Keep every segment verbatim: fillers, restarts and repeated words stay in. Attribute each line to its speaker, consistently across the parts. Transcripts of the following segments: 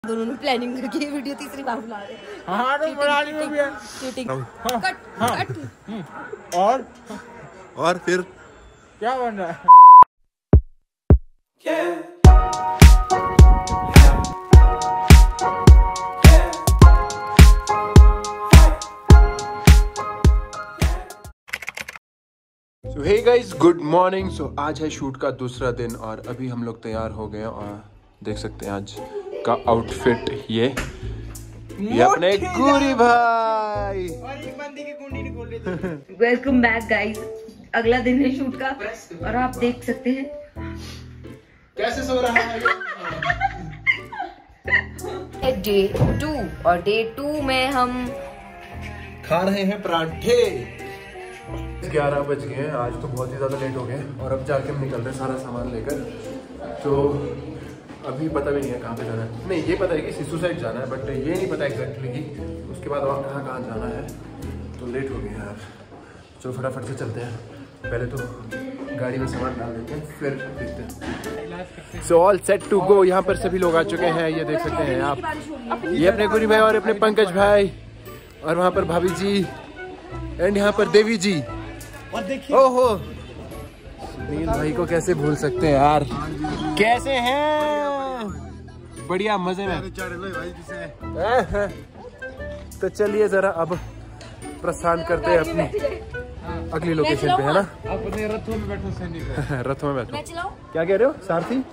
Speaker 1: दोनों ने प्लानिंग करके वीडियो तीसरी बार बुला रहे हैं।
Speaker 2: हाँ तो बनानी में भी है।
Speaker 1: चीटिंग।
Speaker 2: हाँ,
Speaker 1: कट
Speaker 2: हाँ,
Speaker 1: कट।
Speaker 2: और
Speaker 3: और फिर
Speaker 2: क्या बन रहा है?
Speaker 3: So hey guys, good morning. So आज है शूट का दूसरा दिन और अभी हम लोग तैयार हो गए और देख सकते हैं आज का आउटफिट ये ये अपने गुरी भाई।
Speaker 2: और एक बंदी की कुंडी नहीं खोल रही थी।
Speaker 1: वेलकम बैक गाइस, अगला दिन है शूट का और आप देख सकते हैं
Speaker 3: कैसे सो रहा है
Speaker 1: डे टू। और डे टू में हम
Speaker 3: खा रहे हैं पराठे। ग्यारह बज गए हैं, आज तो बहुत ही ज़्यादा लेट हो गए और अब जाके हम निकल रहे हैं सारा सामान लेकर। तो अभी पता भी नहीं है कहाँ पे जाना है। नहीं, ये पता है कि सिसु साइड जाना है, बट ये नहीं पता एग्जैक्टली कि उसके बाद और कहाँ कहाँ जाना है। तो लेट हो गए हैं यार, चलो फटाफट से चलते हैं। पहले तो गाड़ी में सामान डाल देते हैं, फिर देखते हैं। So all set to go. यहाँ पर सभी लोग आ चुके हैं, ये देख सकते हैं आप। ये अपने गुरी भाई और अपने पंकज भाई और वहाँ पर भाभी जी एंड यहाँ पर देवी जी।
Speaker 2: और देखिए
Speaker 3: ओहो, सुनील भाई को कैसे भूल सकते हैं यार। कैसे हैं? बढ़िया, मजे में। तो चलिए जरा अब प्रस्थान करते हैं अपनी अगली लोकेशन पे, है ना।
Speaker 2: अपने रथों में बैठो सैनिक।
Speaker 3: रथों में बैठो।
Speaker 1: मैं चलाऊं?
Speaker 3: क्या कह रहे हो सारथी?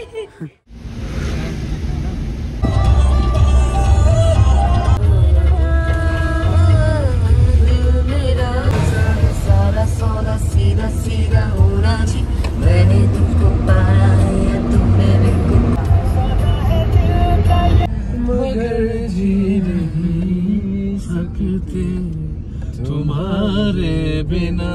Speaker 1: सीधा सीधा होना जी, मैंने तुमको पाया है, तुमने मेरे
Speaker 3: मगर जी नहीं सकते तुम्हारे बिना।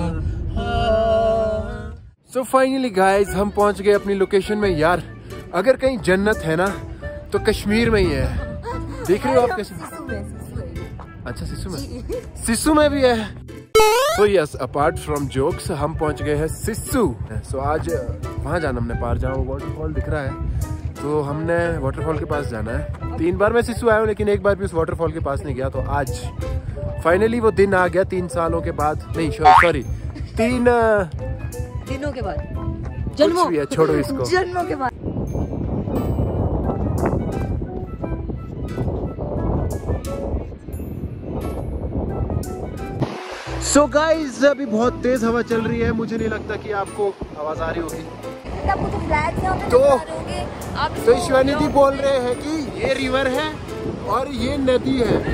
Speaker 3: सो फाइनली गाइज, हम पहुंच गए अपनी लोकेशन में। यार अगर कहीं जन्नत है ना तो कश्मीर में ही है। देख रहे हो आप कैसे? अच्छा, सिसु में सिसु में भी है। So yes, apart from jokes, हम पहुंच गए हैं सिसु। सो so, आज वहाँ जाना हमने, पार जहाँ वो वाटरफॉल दिख रहा है, तो हमने वाटरफॉल के पास जाना है। तीन बार मैं सिसु आया हूँ लेकिन एक बार भी उस वाटरफॉल के पास नहीं गया। तो आज फाइनली वो दिन आ गया, तीन सालों के बाद। नहीं सॉरी, तीन
Speaker 1: दिनों के बाद,
Speaker 3: जन्मों भी है, छोड़ो इसको।
Speaker 1: जन्मों के बाद।
Speaker 3: सो so गाइज, अभी बहुत तेज हवा चल रही है, मुझे नहीं लगता कि आपको आवाज आ रही होगी। तो तो ईश्वरी दी बोल रहे हैं कि ये रिवर है और ये नदी है।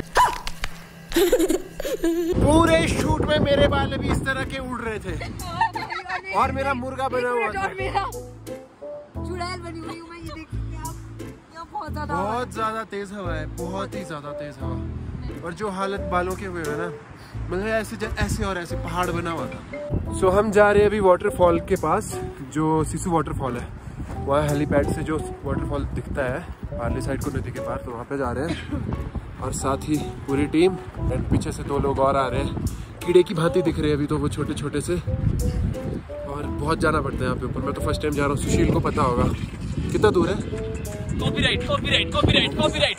Speaker 3: पूरे शूट में मेरे बाल भी इस तरह के उड़ रहे थे और मेरा मुर्गा बना हुआ था।
Speaker 1: चुड़ैल बनी हुई हूं मैं, ये देख सकते हैं आप। यहाँ बहुत ज्यादा
Speaker 3: बहुत ज्यादा तेज हवा है, बहुत ही ज्यादा तेज हवा। और जो हालत बालों के हुए है ना, मतलब ऐसे ऐसे और ऐसे पहाड़ बना हुआ था। सो so, हम जा रहे हैं अभी वाटरफॉल के पास, जो सिसु वाटरफॉल है। वहाँ हेलीपैड से जो वाटरफॉल दिखता है पार्ली साइड को, नदी के पार, तो वहाँ पे जा रहे हैं। और साथ ही पूरी टीम एंड पीछे से दो लोग और आ रहे हैं। कीड़े की भांति दिख रहे हैं अभी तो वो छोटे छोटे से, और बहुत जाना पड़ता है यहाँ पे ऊपर। मैं तो फर्स्ट टाइम जा रहा हूँ, सुशील को पता होगा। कितना दूर है?
Speaker 2: Copyright copyright copyright copyright.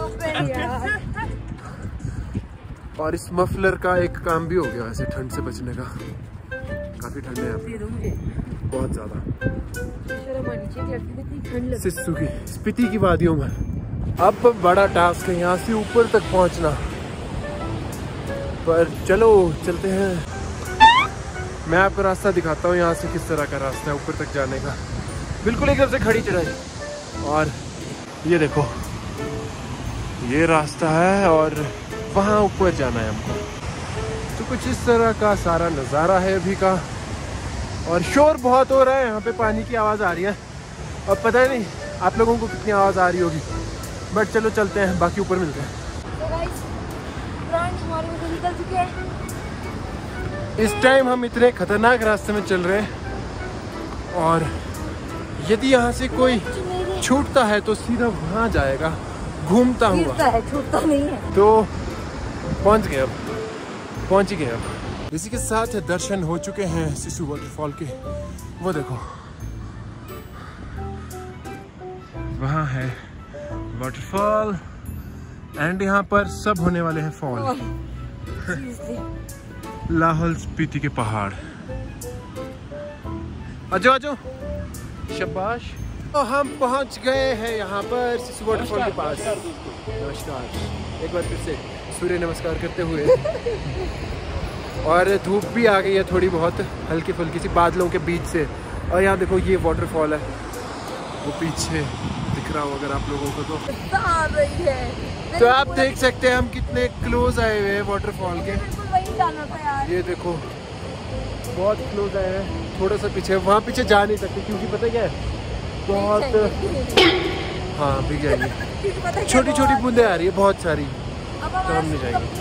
Speaker 3: और इस मफलर का एक काम भी हो गया वैसे, ठंड से बचने का। काफी ठंड है यहाँ पे, बहुत ज्यादा। सिसु की स्पीति की वादियों में अब बड़ा टास्क है यहाँ से ऊपर तक पहुँचना, पर चलो चलते हैं। मैं आपको रास्ता दिखाता हूँ यहाँ से, किस तरह का रास्ता है ऊपर तक जाने का। बिल्कुल एकदम से खड़ी चढ़ाई, और ये देखो ये रास्ता है और वहाँ ऊपर जाना है हमको। तो कुछ इस तरह का सारा नज़ारा है अभी का। और शोर बहुत हो रहा है यहाँ पे, पानी की आवाज़ आ रही है। अब पता नहीं आप लोगों को कितनी आवाज़ आ रही होगी, बट चलो चलते हैं, बाकी ऊपर मिलते हैं। इस टाइम हम इतने खतरनाक रास्ते में चल रहे हैं, और यदि यहाँ से कोई छूटता है तो सीधा वहाँ जाएगा घूमता हुआ,
Speaker 1: छूटता नहीं है।
Speaker 3: तो पहुंच गए, अब पहुंच ही गए। अब इसी के साथ दर्शन हो चुके हैं सिसु वाटरफॉल के। वो देखो वहाँ है वाटरफॉल एंड यहाँ पर सब होने वाले हैं फॉल। लाहौल स्पीति के पहाड़। आजो आजो, शाबाश। तो हम पहुंच गए हैं यहाँ पर सिसु वाटरफॉल के पास। नमस्कार एक बार फिर से सूर्य नमस्कार करते हुए। और धूप भी आ गई है थोड़ी बहुत, हल्की फुल्की सी बादलों के बीच से। और यहाँ देखो ये वाटरफॉल है, वो पीछे दिख रहा हो अगर आप लोगों को तो
Speaker 4: आ रही है।
Speaker 3: तो आप देख सकते हैं हम कितने क्लोज आए हुए हैं वाटरफॉल के।
Speaker 4: वही जाना था यार।
Speaker 3: ये देखो बहुत क्लोज आए हैं, थोड़ा सा पीछे, वहाँ पीछे जा नहीं सकते क्योंकि पता क्या है बहुत, हाँ भीग जाएंगे। छोटी छोटी बूंदे आ रही है बहुत सारी, तो हम नहीं जाएंगे।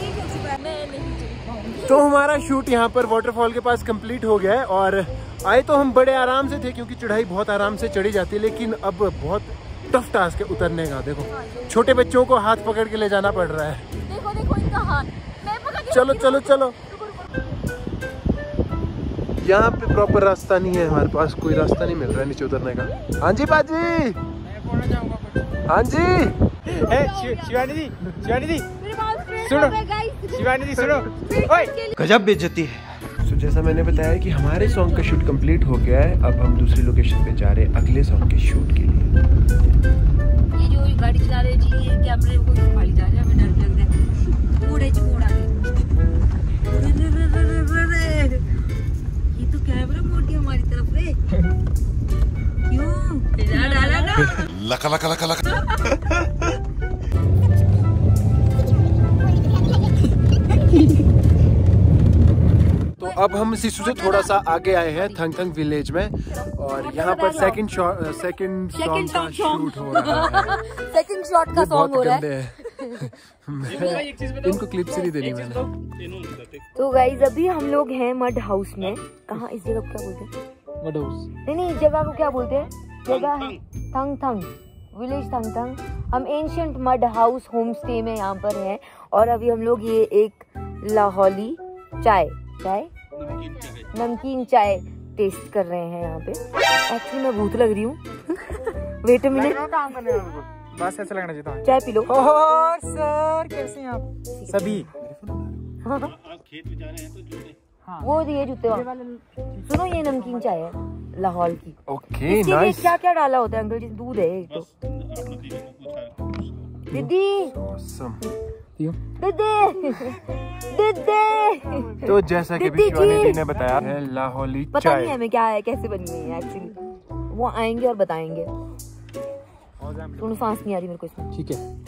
Speaker 3: तो हमारा शूट यहाँ पर वाटरफॉल के पास कंप्लीट हो गया है। और आए तो हम बड़े आराम से थे क्योंकि चढ़ाई बहुत आराम से चढ़ी जाती है, लेकिन अब बहुत टफ टास्क है उतरने का। देखो छोटे बच्चों को हाथ पकड़ के ले जाना पड़ रहा है।
Speaker 4: देखो देखो इनका हाथ, मैं पकड़ के
Speaker 3: चलो चलो चलो। यहाँ पे प्रॉपर रास्ता नहीं है, हमारे पास कोई रास्ता नहीं मिल रहा है नीचे उतरने का। हाँ जी बाजी, हाँ जी
Speaker 2: शिवानी जी, शिवानी जी
Speaker 4: सुनो,
Speaker 2: शिवानी जी सुनो।
Speaker 3: गजब बेइज्जती है। तो जैसा मैंने बताया कि हमारे सॉन्ग का शूट कंप्लीट हो गया है, अब हम दूसरी लोकेशन पे जा रहे हैं अगले सॉन्ग के शूट के लिए।
Speaker 4: ये जो गाड़ी चला रहे जी, ये कैमरे को संभाली जा रहे हैं, हमें डर लग रहा है। मोड़े च मोड़ आ गए। ये तो कैमरा मोड़ दिया हमारी तरफ रे। क्यों? डाला डाला ना।
Speaker 5: लका लका लका लका।
Speaker 3: तो अब हम सिसु से थोड़ा सा आगे आए हैं थंग थंग विलेज में, और यहाँ पर सेकंड शॉट सेकंड सॉन्ग का शूट हो रहा है।
Speaker 4: सेकंड शॉट का सॉन्ग हो रहा है।
Speaker 3: इनको क्लिप से नहीं देनी मैंने।
Speaker 4: तो गाइज अभी हम लोग हैं मड हाउस में। कहाँ इस जगह को क्या बोलते हैं?
Speaker 2: मड हाउस
Speaker 4: नहीं नहीं, इस जगह को क्या बोलते हैं? जगह है थंग थंग विलेज, थंग थंग। हम ancient mud house home stay में यहाँ पर हैं। और अभी हम लोग ये एक लाहौली चाय चाय नमकीन चाय टेस्ट कर रहे हैं यहाँ पे। एक्चुअली मैं भूत लग रही हूँ। वेट अ मिनट,
Speaker 2: बस ऐसा लगना चाहिए।
Speaker 4: चाय पी लो।
Speaker 2: और सर कैसे हैं आप सभी?
Speaker 5: खेत में जा रहे हैं तो जूते।
Speaker 2: हाँ।
Speaker 4: वो ये जूते वाले। सुनो ये नमकीन चाय है लाहौल की।
Speaker 3: ओके
Speaker 4: इसके लिए
Speaker 3: नाइस।
Speaker 4: क्या क्या डाला होता है अंकल जी? दूध है एक तो। दीदी
Speaker 3: ऑसम।
Speaker 4: दीदी दीदी।
Speaker 3: तो जैसा कि
Speaker 4: दीदी
Speaker 3: शिवानी
Speaker 4: जी
Speaker 3: जी ने बताया है लाहौली
Speaker 4: पता
Speaker 3: चाय।
Speaker 4: नहीं हमें क्या है, कैसे बनी है एक्चुअली। वो आएंगे और बताएंगे। थोड़ी सांस नहीं आ रही मेरे को इसमें।
Speaker 3: ठीक है।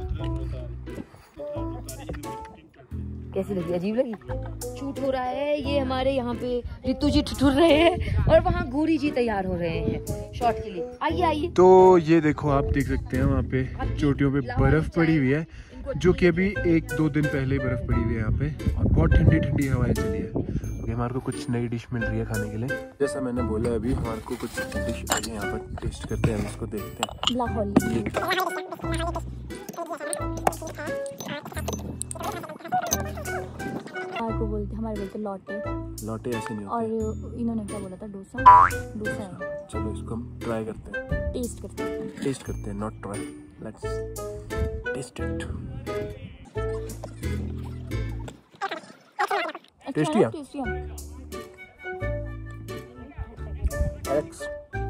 Speaker 4: कैसी लगी? अजीब लगी। शूट हो रहा है। ये हमारे यहाँ पे रितु जी ठुठुर रहे हैं और वहाँ गोरी जी तैयार हो रहे हैं शॉट के लिए। आइए आइए।
Speaker 3: तो ये देखो आप देख सकते हैं वहाँ पे चोटियों पे बर्फ पड़ी हुई है, जो कि अभी एक दो दिन पहले ही बर्फ पड़ी हुई है यहाँ पे, और बहुत ठंडी ठंडी हवाएं चली है। अभी हमारे को कुछ नई डिश मिल रही है खाने के लिए। जैसा मैंने बोला अभी हमारे को कुछ डिश आई है, यहाँ पर टेस्ट करते हैं, उसको देखते हैं।
Speaker 4: लाहौली हमारे को बोलते हमारे बोलते लौटे
Speaker 3: लौटे ऐसे नहीं
Speaker 4: और
Speaker 3: होते।
Speaker 4: इन्होंने क्या बोला था? डोसा। डोसा है।
Speaker 3: चलो इसको हम ट्राई करते हैं,
Speaker 4: टेस्ट करते हैं।
Speaker 3: टेस्ट करते हैं, not try, let's test it. Tasty है।
Speaker 4: टेस्टी है।
Speaker 3: एलेक्स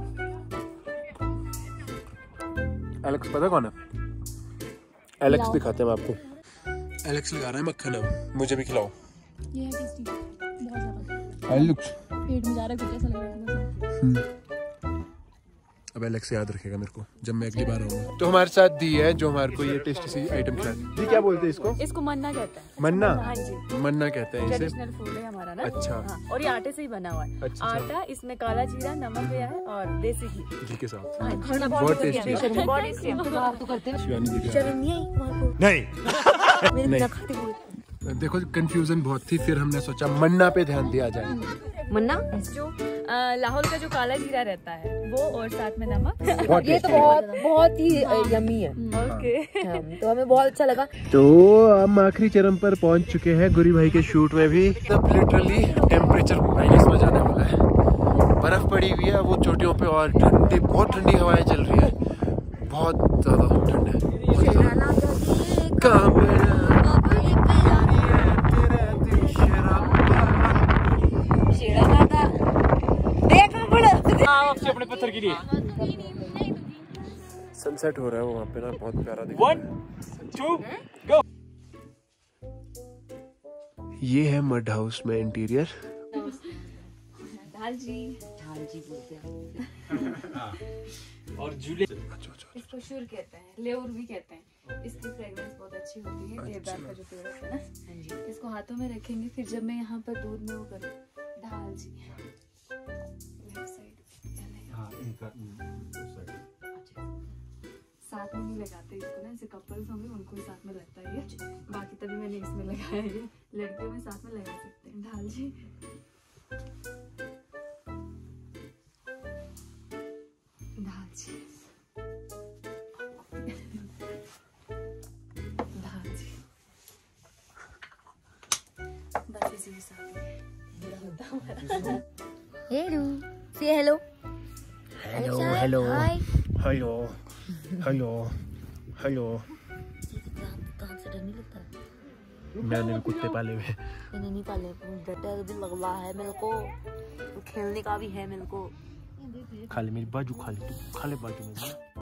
Speaker 3: एलेक्स पता कौन है? एलेक्स दिखाते हैं हम आपको। एलेक्स लगा रहा है मक्खन, अब मुझे भी खिलाओ।
Speaker 4: ये है टेस्टी बहुत ज्यादा।
Speaker 3: एलेक्स
Speaker 4: पेट में जा रहा है कुछ ऐसा लग रहा है।
Speaker 3: अब एलेक्स याद रखेगा मेरे को जब मैं अगली बार आऊंगा। तो हमारे साथ दी है जो हमारे को ये टेस्टी सी आइटम खिलाती है। दी क्या बोलते हैं इसको?
Speaker 6: इसको मन्ना कहते हैं।
Speaker 3: मन्ना?
Speaker 6: हाँ जी,
Speaker 3: मन्ना कहते हैं इसे।
Speaker 6: ट्रेडिशनल फूड है हमारा ना।
Speaker 3: अच्छा।
Speaker 6: हाँ, और ये आटे से ही बना हुआ है।
Speaker 3: अच्छा।
Speaker 6: आटा, इसमें काला जीरा, नमक दिया है और देसी घी।
Speaker 3: घी के साथ।
Speaker 6: हाँ जी।
Speaker 3: बहुत टेस्टी है।
Speaker 6: बहुत टेस्टी है।
Speaker 4: आप तो करते हैं।
Speaker 3: शिवानी दी
Speaker 4: शर्म नहीं आई तुम्हारे को? नहीं। मेरे बिना खाते हुए।
Speaker 3: देखो कंफ्यूजन बहुत थी, फिर हमने सोचा मन्ना पे ध्यान दिया जाए।
Speaker 4: मन्ना
Speaker 6: जो अ, लाहौल का जो काला जीरा रहता है वो, और साथ में नमक।
Speaker 3: बहुत
Speaker 4: ये तो
Speaker 3: टेस्टी है।
Speaker 4: बहुत बहुत ही यमी है।
Speaker 6: ओके।
Speaker 4: हाँ, तो हमें बहुत अच्छा लगा।
Speaker 3: तो हम आखिरी चरण पर पहुंच चुके हैं गुरी भाई के शूट में भी। तब लिटरली टेम्परेचर माइनस में जाने वाला है, बर्फ पड़ी हुई है वो चोटियों पे, और ठंडी बहुत ठंडी हवाएं चल रही है। बहुत ज़्यादा ठंड है।
Speaker 2: अपने पत्थर के लिए
Speaker 3: सनसेट हो रहा है वहाँ पे ना, बहुत प्यारा दिख रहा है।
Speaker 2: One two go.
Speaker 3: ये है मड हाउस में इंटीरियर।
Speaker 6: ढाल जी
Speaker 4: ढाल जी बोलते हैं
Speaker 2: और झूले।
Speaker 6: इसको शुर कहते हैं, लेउर भी कहते हैं। इसकी फ्रेग्रेंस बहुत अच्छी होती है। देवदार का जो पेड़ होता है ना, इसको हाथों में रखेंगे, फिर जब मैं यहाँ पर दूध में वो करूँ, ढाल जी साथ में नहीं लगाते इसको ना, ऐसे कपल्स होंगे उनको ही साथ में लगता है ये। बाकी तभी मैंने इसमें लगाया है, लड़कियों में साथ में लगा सकते हैं। ढाल जी ढाल जी ढाल जी बस इसी के साथ
Speaker 4: हेलो से hello
Speaker 3: hello hello
Speaker 4: hi
Speaker 3: hello hello hello.
Speaker 4: कहाँ से डर नहीं लगता?
Speaker 3: मैंने भी कुत्ते पाले हुए।
Speaker 4: मैंने नहीं पाले, डर भी लग रहा है मेरे को, खेलने का भी है मेरे को।
Speaker 3: खा ले मेरी बाजू, खा ले तू, खा ले बाजू में।